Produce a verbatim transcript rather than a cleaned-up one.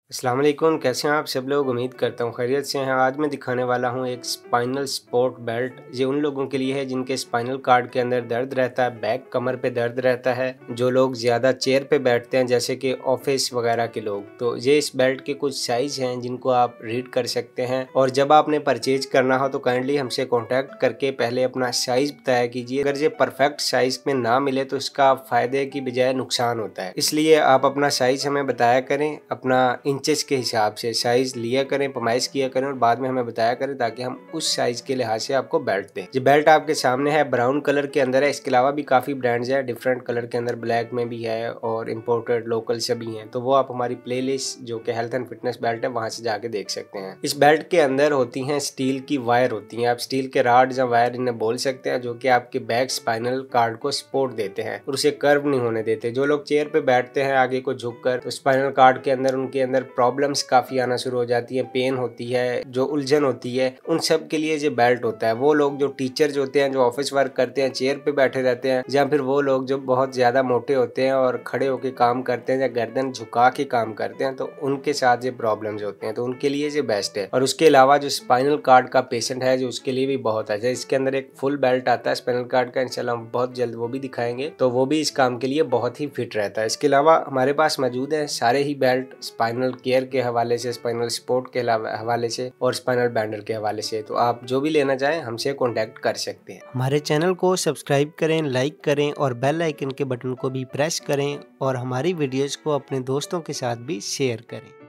अस्सलाम वालेकुम, कैसे हैं आप सब लोग? उम्मीद करता हूँ खैरियत से हैं। आज मैं दिखाने वाला हूँ एक स्पाइनल सपोर्ट बेल्ट। ये उन लोगों के लिए है जिनके स्पाइनल कार्ड के अंदर दर्द रहता है, बैक कमर पे दर्द रहता है, जो लोग ज़्यादा चेयर पे बैठते हैं जैसे कि ऑफिस वगैरह के लोग। तो ये इस बेल्ट के कुछ साइज़ हैं जिनको आप रीड कर सकते हैं, और जब आपने परचेज करना हो तो काइंडली हमसे कॉन्टैक्ट करके पहले अपना साइज़ बताया कीजिए। अगर ये परफेक्ट साइज़ में ना मिले तो इसका फ़ायदे की बजाय नुकसान होता है, इसलिए आप अपना साइज़ हमें बताया करें, अपना इंचेस के हिसाब से साइज लिया करें, पमाइश किया करें और बाद में हमें बताया करें ताकि हम उस साइज के लिहाज से आपको बेल्ट दें। ये बेल्ट आपके सामने है, ब्राउन कलर के अंदर है। इसके अलावा भी काफी ब्रांड्स है, डिफरेंट कलर के अंदर, ब्लैक में भी है और इम्पोर्टेड लोकल से भी हैं। तो वो आप हमारी प्लेलिस्ट जो कि हेल्थ एंड फिटनेस बेल्ट है वहां से जाके देख सकते हैं। इस बेल्ट के अंदर होती हैं स्टील की वायर होती हैं, आप स्टील के राड या वायर इन्हें बोल सकते हैं, जो कि आपके बैक स्पाइनल कार्ड को सपोर्ट देते हैं और उसे कर्व नहीं होने देते। जो लोग चेयर पे बैठते हैं आगे को झुककर, तो स्पाइनल कार्ड के अंदर उनके अंदर प्रॉब्लम काफी आना शुरू हो जाती है, पेन होती है, जो उलझन होती है, उन सब के लिए ये बेल्ट होता है। वो लोग जो टीचर होते हैं, जो ऑफिस वर्क करते हैं, चेयर पे बैठे रहते हैं, या फिर वो लोग जो बहुत ज्यादा मोटे होते हैं और खड़े होकर काम करते हैं या गर्दन झुका के काम करते हैं, तो उनके साथ ये प्रॉब्लम्स होते हैं, तो उनके लिए ये बेस्ट है। और उसके अलावा जो स्पाइनल कार्ड का पेशेंट है जो उसके लिए भी बहुत अच्छा है। इसके अंदर एक फुल बेल्ट आता है स्पाइनल कार्ड का, इंशाल्लाह बहुत जल्द वो भी दिखाएंगे, तो वो भी इस काम के लिए बहुत ही फिट रहता है। इसके अलावा हमारे पास मौजूद है सारे ही बेल्ट स्पाइनल केयर के हवाले से, स्पाइनल सपोर्ट के हवाले से और स्पाइनल बैंडर के हवाले से। तो आप जो भी लेना चाहें हमसे कांटेक्ट कर सकते हैं। हमारे चैनल को सब्सक्राइब करें, लाइक करें और बेल आइकन के बटन को भी प्रेस करें, और हमारी वीडियोस को अपने दोस्तों के साथ भी शेयर करें।